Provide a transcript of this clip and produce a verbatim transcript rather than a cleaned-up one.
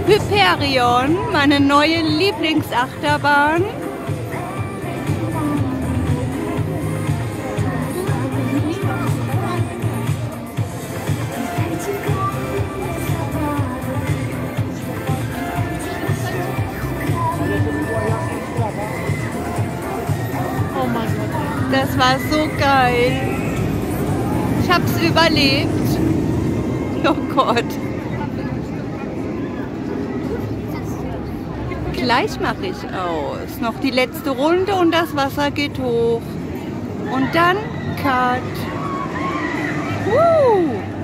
Hyperion, meine neue Lieblingsachterbahn. Oh mein Gott. Das war so geil. Ich hab's überlebt. Oh Gott. Gleich mache ich aus. Noch die letzte Runde und das Wasser geht hoch. Und dann Cut. Woo!